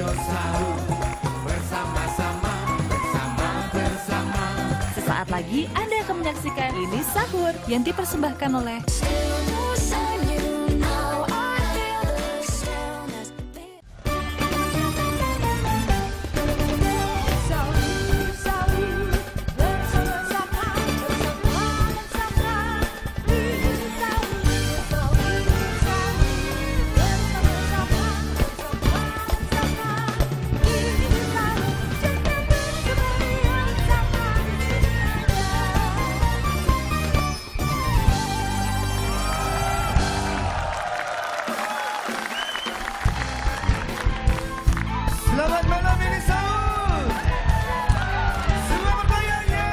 Sesaat lagi Anda akan menyaksikan Ini Sahur yang dipersembahkan oleh Selamat malam Ini Sahur. Semua bergoyangnya.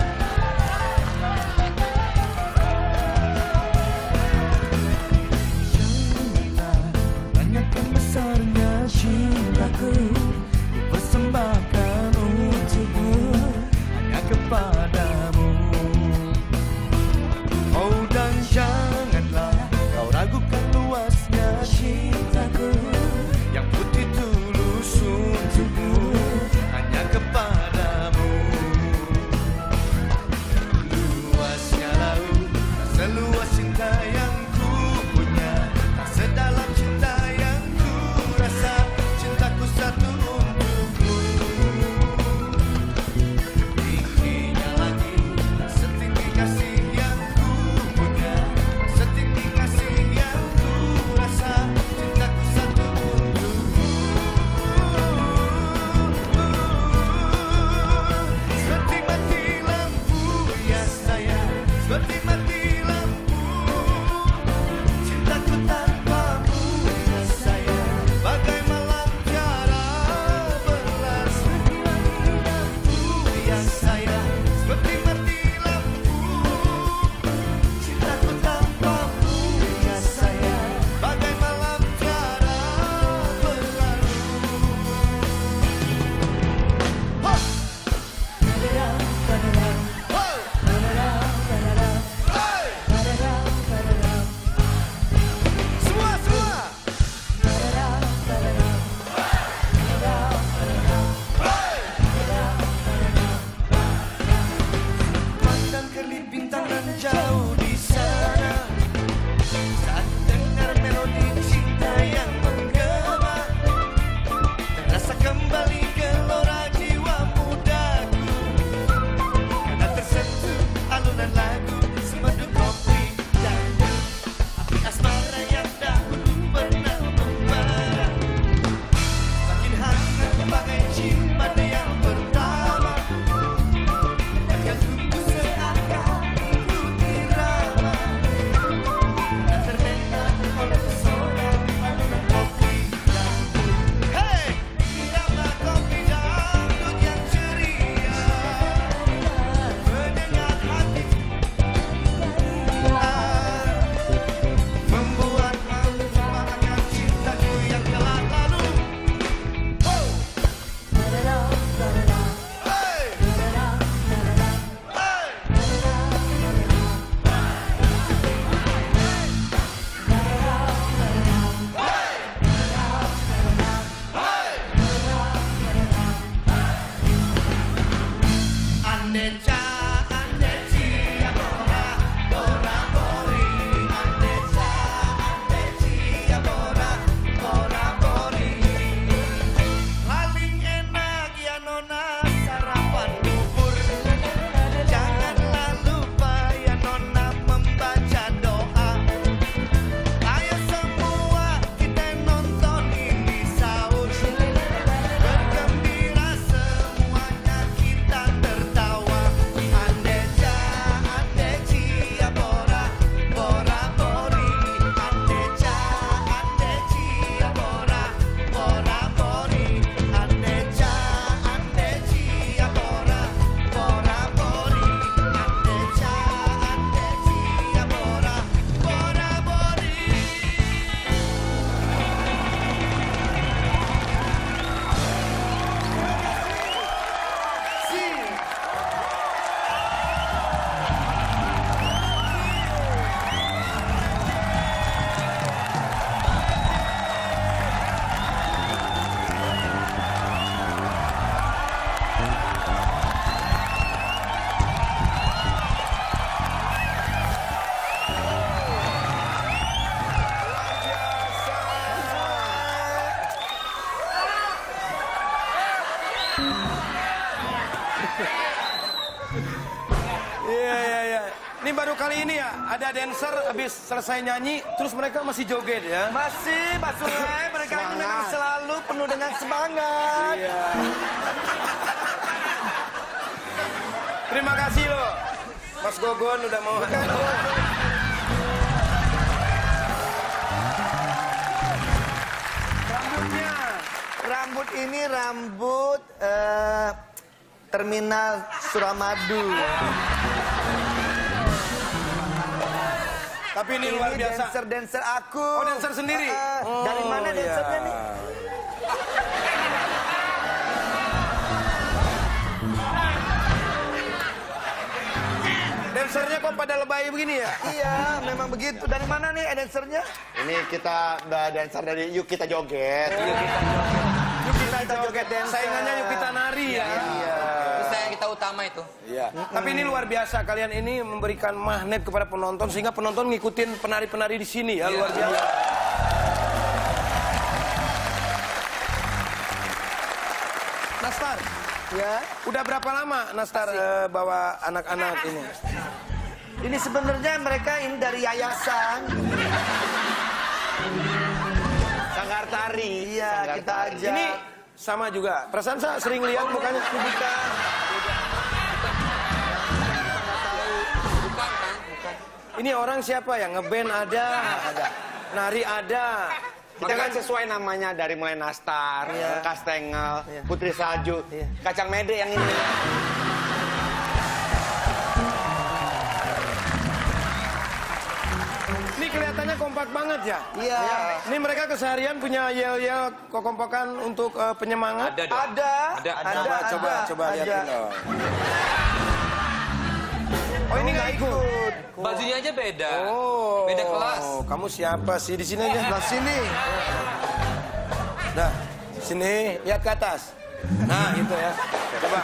Cinta, tanyakan besarnya cintaku, persembahkan untukmu, hanya kepadamu. Oh dan janganlah kau ragukan luasnya cintaku, yang putih tulus untukmu, hanya kepadamu. Luasnya laut, tak seluas cinta yang ku punya, tak sedalam cinta yang ku rasa. Cintaku satu Iya. Ini baru kali ini ya, ada dancer habis selesai nyanyi, terus mereka masih joget ya? Masih, Pak Sule, mereka ini memang selalu penuh dengan semangat. Iya. Terima kasih loh, Mas Gogon udah mau. Rambutnya, Rambut ini rambut Terminal Suramadu. tapi ini luar biasa. Dancer aku. Oh, dancer sendiri? Dari mana dancernya nih? Dancernya kok pada lebay begini ya? Iya, memang begitu. Dari mana nih dancernya? Ini kita udah dancer dari Yuk Kita Joget. Yuk kita joget dancer. Saingannya yuk kita nari ya? Iya. Itu saya kita utama itu. Iya. Tapi ini luar biasa, kalian ini memberikan magnet kepada penonton sehingga penonton ngikutin penari-penari di sini ya, luar biasa. Nastar, Ya. udah berapa lama Nastar bawa anak-anak ini? Ini sebenarnya mereka ini dari yayasan. Sanggar Tari. Iya, Sanggar kita Tari. aja. Ini sama juga. Perasaan saya sering lihat mukanya Bukan. Bukan kan? Bukan. ini orang siapa ya? Ngeband ada, nari ada. Kita kan sesuai namanya dari mulai Nastar, Kastengel, Putri Salju, Kacang Mede yang ini. Ini kelihatannya kompak banget ya? Iya. Ini mereka keseharian punya yel-yel kekompakan untuk penyemangat? Ada dong. Ada. Coba ada. lihatin dong. Oh ini nggak ikut? Bajunya aja beda. Oh. Beda kelas. Kamu siapa sih di sini aja? Sebelah sini. Nah, sini lihat ke atas. Nah, itu ya. Coba.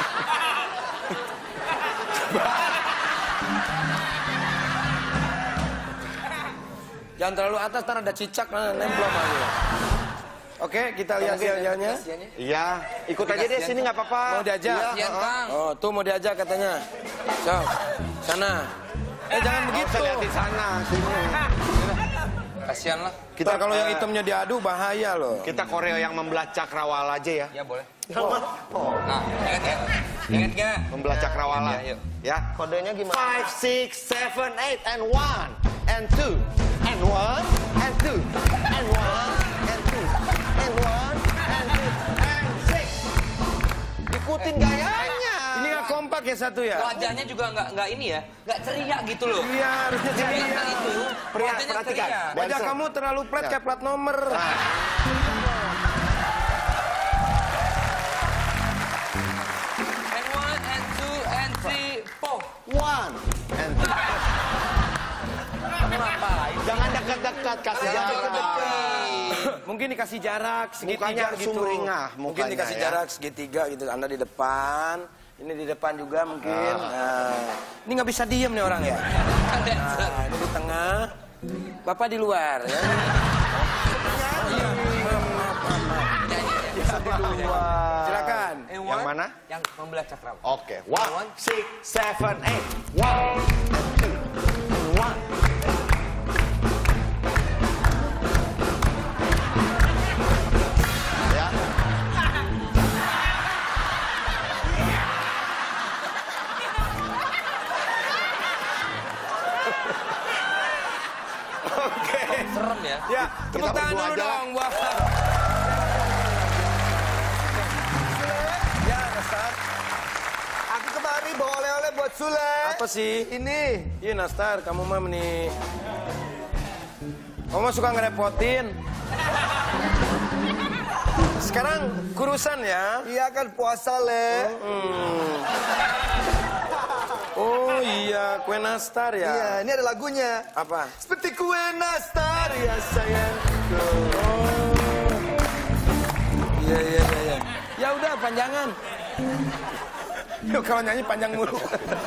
Jangan terlalu atas, ntar ada cicak, nemplok aja. Oke, kita lihat yel-yelnya. Iya, ikut aja deh sini nggak apa-apa. Mau diajak? Kasihan, Kang. Oh, tuh mau diajak katanya. So, sana. Jangan begitu. Saya lihat di sana, sini. Kasihan lah. Kita kalau yang hitamnya diadu bahaya loh. Kita koreo yang membelah cakrawala aja ya. Ya boleh. Nah, ingat ya? Ingat nggak? Membelah cakrawala. Ya, yuk. Ya. Kodenya gimana? 5, 6, 7, 8, and 1, and 2, and 1, and 2, and 1, and 2, and 1, and 2, and 6. Ikutin gayanya. Ini nggak kompak ya satu ya? Wajahnya juga nggak ini ya, nggak ceria gitu loh. Iya, harusnya ceria. Ceria itu. Wajahnya perhatikan. ceria. Wajah Dancer. kamu terlalu flat kayak plat nomor. And 1, and 2, and 3, 4. 1, and 2. Kamu ngapain? Jangan dekat-dekat, kasih jarak. Mungkin dikasih jarak segitiga Mukanya gitu. sumringah, Mungkin mukanya, dikasih ya. jarak segitiga gitu. Anda di depan, ini di depan juga mungkin. Nah, ini nggak bisa diem nih orang ya. Nah, ini di tengah, Bapak di luar. Ya. Silakan. And Yang 1, mana? Yang membelah cakrawala. Oke, 1, 6, 7, 8. 1, and 2, and 1. Ya. Serem ya. Ya, tepuk Kita tangan berdua dulu aja. dong buat. Ya, Nastar. Aku kemari bawa oleh-oleh buat Sule. Apa sih? Ini. Iya, Nastar, kamu mah nih. Kamu suka ngerepotin. Sekarang kurusan ya. Iya kan puasa, Le. Oh iya, kue nastar ya. Iya, ini ada lagunya. Apa? Seperti kue nastar ya sayangku. Iya. Ya udah panjangan. Yuk kalau nyanyi panjang mulu.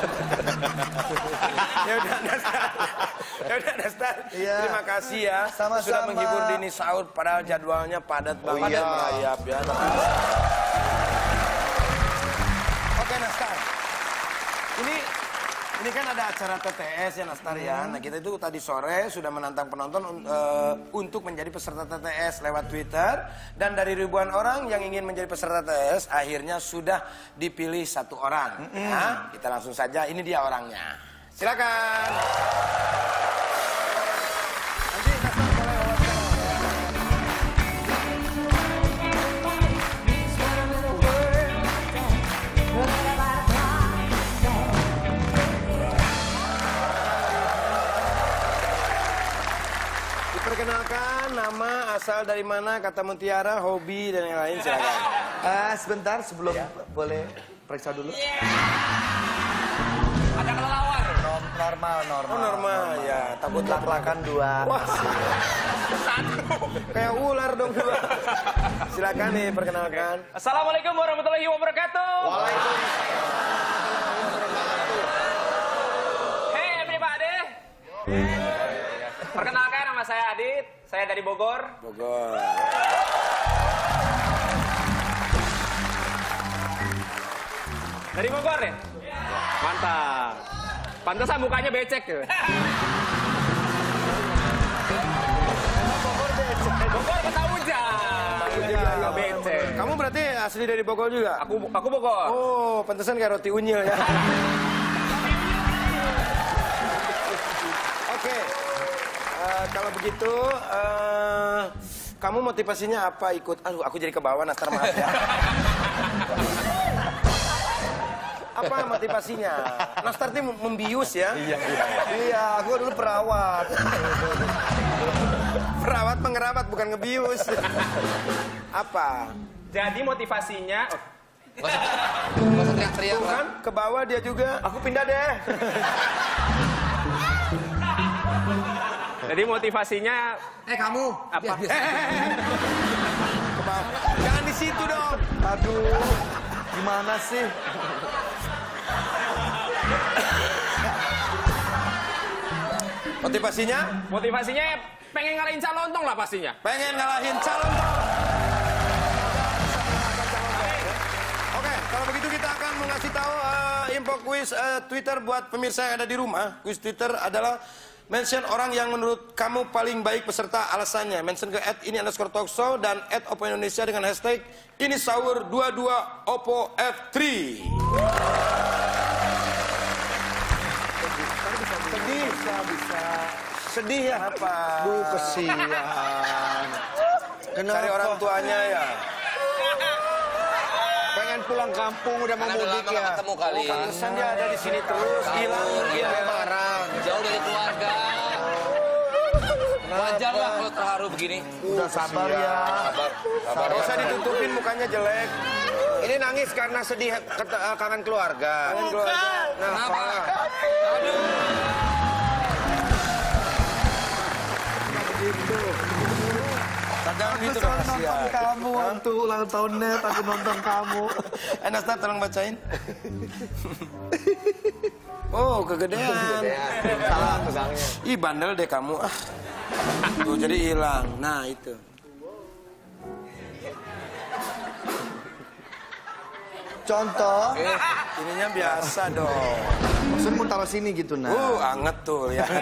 Ya udah Nastar. Iya. Terima kasih ya. Sama-sama. Sudah menghibur Dini Sahur padahal jadwalnya padat banget iya. dan merayap ya. Oke, Nastar. Ini kan ada acara TTS ya, Nastar ya. Nah, kita itu tadi sore sudah menantang penonton untuk menjadi peserta TTS lewat Twitter. Dan dari ribuan orang yang ingin menjadi peserta TTS, akhirnya sudah dipilih satu orang. Nah, kita langsung saja, ini dia orangnya. Silakan. Nanti Nastar boleh wawancara. Perkenalkan nama, asal dari mana, kata mutiara, hobi dan yang lain, silakan. Sebentar sebelum boleh periksa dulu. Ada kelelawar. Normal. Oh, normal ya, takut Lak-lakan 2. Wah, kayak ular dong dua. Silakan nih, perkenalkan. Assalamualaikum warahmatullahi wabarakatuh. Hey everybody. Perkenalkan, nama saya Adit. Saya dari Bogor. Bogor. Dari Bogor ya? Mantap. Pantesan mukanya becek ya. Bogor kata hujan. Becek. Kamu berarti asli dari Bogor juga? Aku Bogor. Oh, pantesan kayak roti unyil ya. Oke. Kalau begitu, kamu motivasinya apa ikut? Aduh, aku jadi ke bawah, Nastar, maaf ya. Apa motivasinya? Nastar ini membius ya? Iya, aku dulu perawat. Perawat pengerabat, bukan ngebius. Apa? Jadi motivasinya... Gak usah teriak-teriak. Tuh kan, ke bawah dia juga. Aku pindah deh. Jadi motivasinya... Kamu. Apa? Ke bawah. Jangan di situ dong. Aduh, gimana sih? Motivasinya? Motivasinya pengen ngalahin calontong lah pastinya. Pengen ngalahin calon dong. Oke, kalau begitu kita akan mengasih tahu info kuis Twitter buat pemirsa yang ada di rumah. Kuis Twitter adalah mention orang yang menurut kamu paling baik peserta alasannya. Mention ke @ini_talkshow dan @oppo_indonesia dengan hashtag ini sahur 22 Oppo F3. Bisa. Sedih ya? Apa? Duh, kesian. Cari orang tuanya ya. Pengen pulang kampung, udah mau mudik ya. Ketemu kali. Pantesan dia ada di sini terus, hilang. Iya, marah. Jauh dari keluarga. Wajar lah kalau terharu begini. Udah sabar ya. Gak usah ditutupin, mukanya jelek. Ini nangis karena sedih kangen keluarga. Kangen keluarga. Kenapa? Kadang gitu dong, kasihan. Kamu waktu ulang tahunnya, aku nonton kamu. Nastar, tolong bacain. Oh, kegedean. Salah pegangnya. Ih, bandel deh kamu. Tuh, jadi hilang. Nah, itu. Contoh. Ininya biasa dong. Maksudmu taruh sini gitu, nah. Anget tuh ya.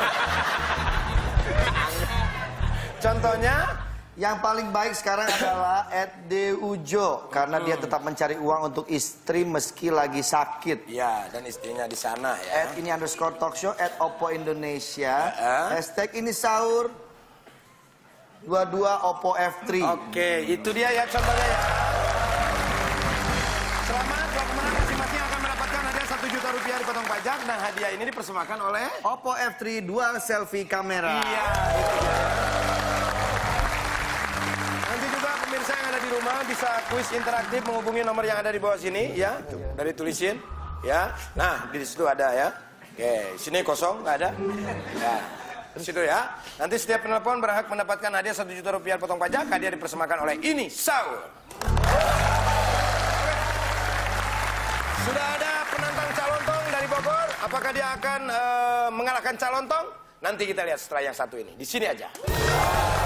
Contohnya? Yang paling baik sekarang adalah @deujo karena dia tetap mencari uang untuk istri meski lagi sakit. Ya, dan istrinya di sana ya. @ini_talkshow @oppo_indonesia. Hashtag ini sahur 22 Oppo F3. Oke, itu dia ya contohnya ya. Selamat, buat pemenang masing-masing akan mendapatkan hadiah Rp1.000.000 dipotong pajak. Dan hadiah ini dipersembahkan oleh Oppo F3 dual selfie kamera. Iya, itu dia. Nanti juga pemirsa yang ada di rumah bisa kuis interaktif menghubungi nomor yang ada di bawah sini ya. Dari tulisin ya. Nah, di situ ada ya. Oke, sini kosong, nggak ada. Ya. Di situ ya. Nanti setiap penelpon berhak mendapatkan hadiah Rp1.000.000 potong pajak. Hadiah dipersembahkan oleh Ini Sahur. Sudah ada penantang calontong dari Bogor. Apakah dia akan mengalahkan calontong? Nanti kita lihat setelah yang satu ini. Di sini aja.